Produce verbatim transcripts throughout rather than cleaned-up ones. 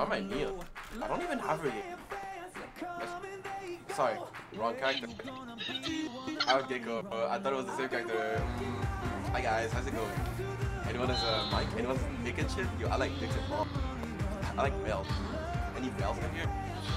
on my meal. I don't even have her yet. Sorry, wrong character. I would get go, but I thought it was the same character. Hi guys, how's it going? Anyone is uh, Mike? Anyone Nick and shit? Yo, I like Nick and Paul. I like Mel. Any Mels in here?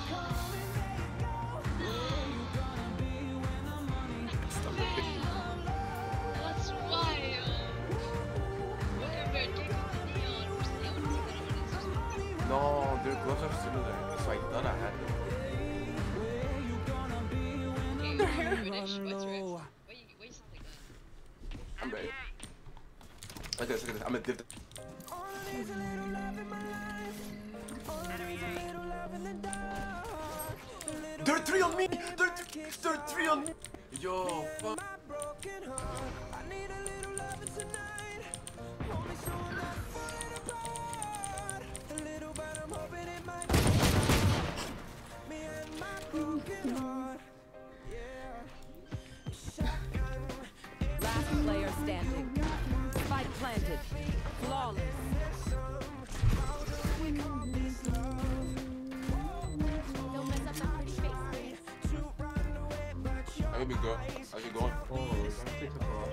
That's wild. No, their gloves are similar, so I thought I had them. I'm ready. Look at this, look at this. I'm gonna dip the... There are three on me! There are, th there are three on me! Yo, fuck. Last player standing. Spike planted. Flawless. Don't mess up my pretty face. I can be good. I can go on. Oh, that takes a while.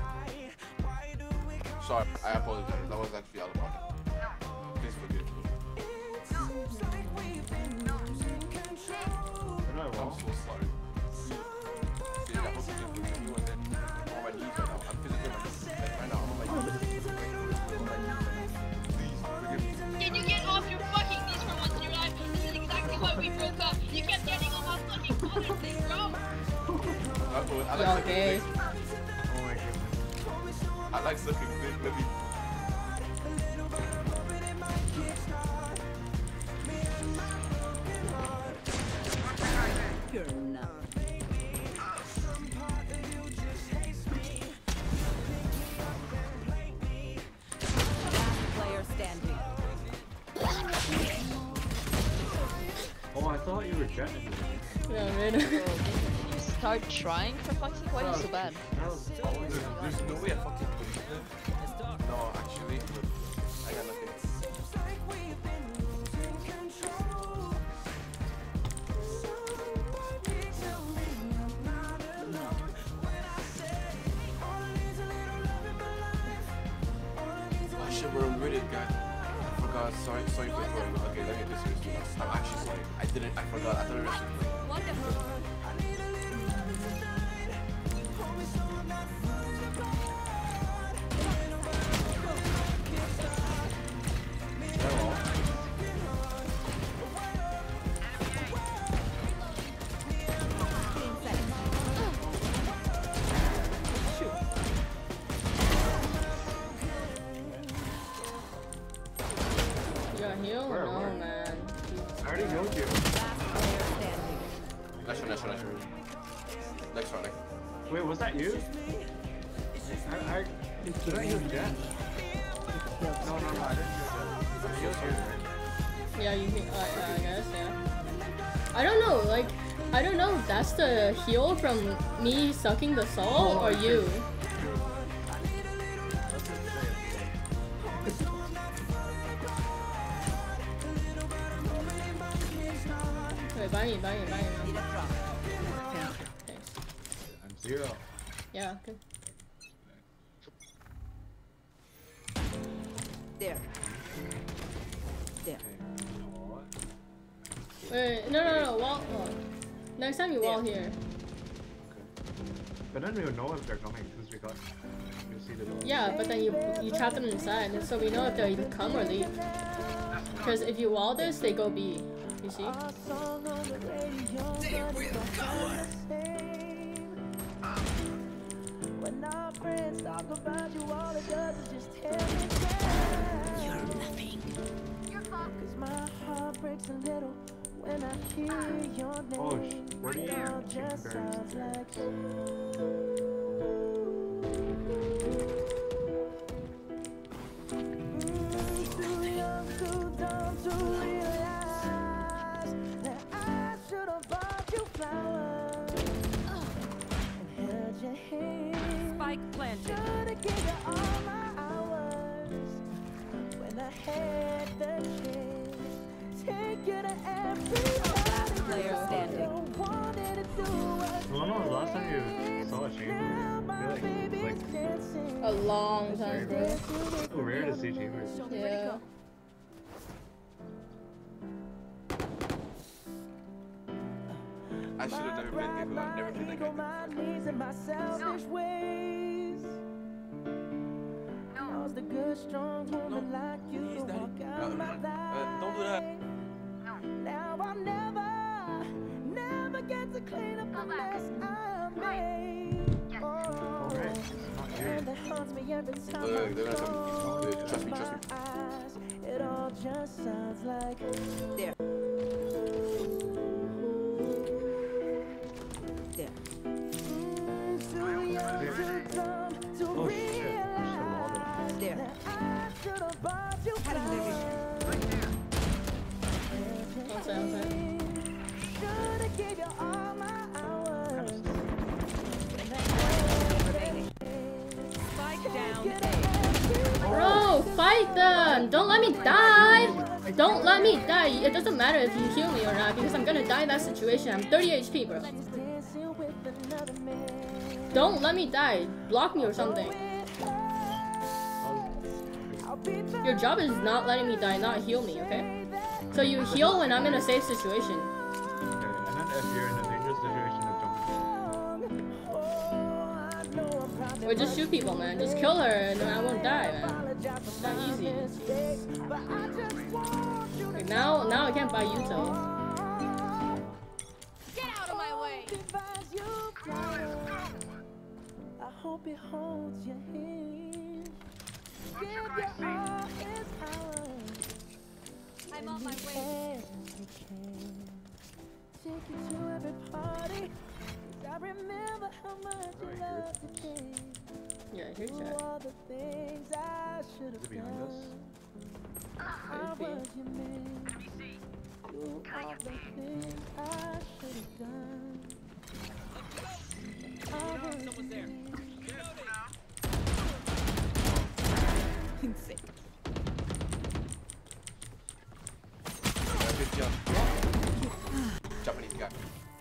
Sorry, I apologize. That was actually out of pocket. Please forgive me. I know I I'm won't. so sorry. See, I hope you can forgive me. And then I'm on my knees right now. I'm physically on my knees. Like, right now, I'm on my knees. Please forgive me. Can you get off your fucking knees for once in your life? This is exactly why we broke up. You kept getting on my fucking father's thing, bro. I, I like Y'all sucking gay. dick. Oh my goodness. I like sucking dick. Let me. You're nothing. Last player standing. Oh, I thought you were jetting me. Yeah, man. Start trying for fuck's sake. Why are you so bad? That was always There's, there's no way I fucking believe it. No, actually, look, I got nothing. Oh shit, we're unrated, guys. I forgot. Sorry, sorry for throwing. Okay, let me get this serious. I'm actually sorry. I didn't. I forgot. I thought it was. Wonderful. You got heal? Where, No, where? man. I already healed you. Last player standing. Next one, next one, next one. Next one, next Wait, was that you? I, I, did I heal Jet? No, no, no, I didn't heal Jet. I healed you, right? Yeah, you can, uh, yeah, I guess, yeah. I don't know, like, I don't know if that's the heal from me sucking the soul or you. Wait, buy me, buy me, buy me. Need a drop. Thanks. I'm zero. Yeah, good. There. There. Okay, you know what? Wait, no, no, no, wall. Oh. Next time you wall here. Okay. But then we'll know if they're coming because we got. We'll see the door. Yeah, but then you you trap them inside, so we know if they come or leave. Because if you wall this, they go B. You see? When our friends talk about you, all it does is just tear me down. You're nothing. Cause my heart breaks a little when I hear your name. Oh, sh- where do you It all chicken just berries? sounds like you. Mm, too young, too dumb to realize that I should have bought you flowers and held your hand. Spike planted. Should've given you all my hours when I had the chance take you to every Last player standing. wanted to do what When was the last time you saw a chamber? I feel like it's like A long time, bro. so rare to see chambers. Yeah. I should have never been Gecko. I've never been that guy. my needs and my selfish ways. Cause the good, strong woman like you Please, Daddy. walk Uh, out my uh, life. don't do that. Now I'll never, never get to clean up the mess I made. Oh, Alright, not here. and that haunts me every time Look, I they're gonna come. close Dude, trust me, my trust me. eyes. It all just sounds like There. There. too young to come to Oh shit, there's still all realize There. that I should have bought you Cutting their vision. One second, one second. Should have gave you all my hours. Remaining. Spike down A. Bro, fight them! Don't let me die! Don't let me die! It doesn't matter if you heal me or not because I'm gonna die in that situation. I'm thirty H P, bro. Dancing with another man. Don't let me die. Block me or something. I'll be Your job is not letting me die, not heal me, okay? So you heal when I'm in a safe situation. Okay, and then if you're in a dangerous situation, then jump. Or just shoot people, man. Just kill her and then I won't die, man. It's not easy. Like now, now I can't buy Yuto. Get out of my way! I hope it holds your hand. Give you all his power. I'm on my way. As you can. Take you to every party. 'Cause I remember how much you loved to dance. Yeah, here's Do that. all the things I should have Is it behind us? done. I was your man. Do all the things I should have done. I was your man. Insane. Yeah, good jump. Japanese guy.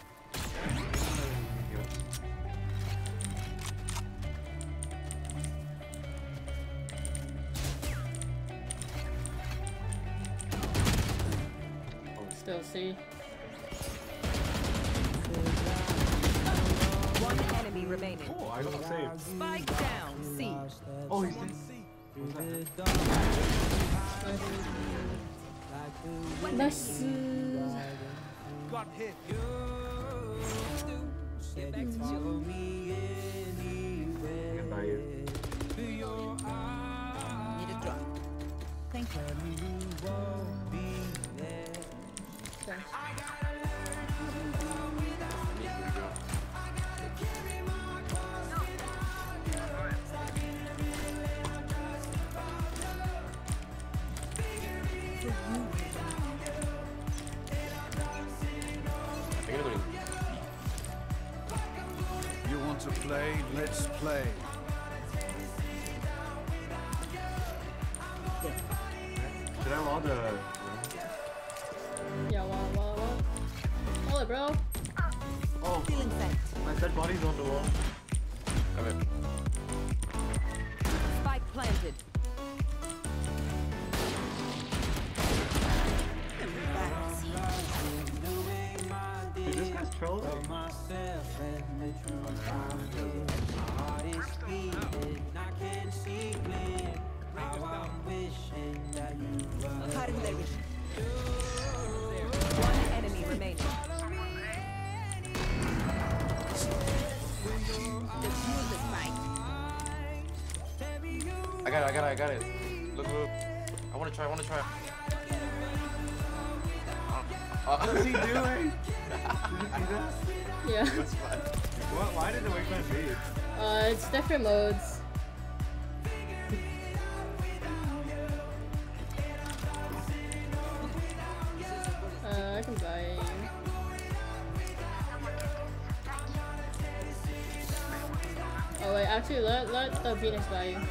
Still see. One enemy remaining. Oh, I got saved. Spike down C. Oh, he's dead. Nice. I can buy you. Need a drop. Thank you. You want to play? Let's play. Should I allow the... Yeah, wow, wow, wow. Hold it, bro. Oh, Feeling thanked. my dead body's on the wall. Come in. Spike planted. Dude, this guy's trolling. Cutting their vision. One enemy remaining. The fuel is mine. I got it, I got it, I got it. Look, look. I wanna try, I wanna try. Uh, What's he doing? Did you see that? Yeah. That's fine. Why, why did the wingman leave? Uh, it's different modes. Uh, I can buy. Oh wait, actually, let let the Phoenix buy you.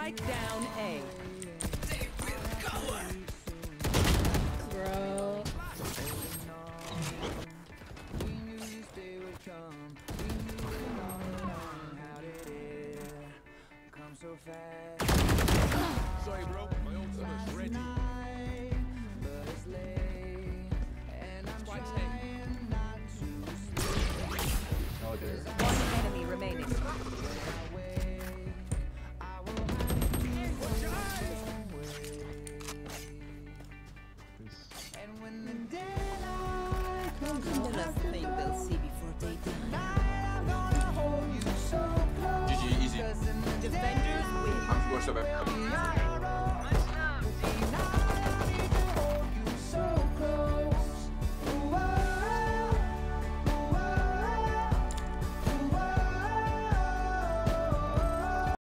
Spike down A. Bro. Sorry, bro. My ultimate's ready. Oh, there. One enemy remaining. The last thing they'll see before they die. G G, easy. Defenders win. I'm going so bad.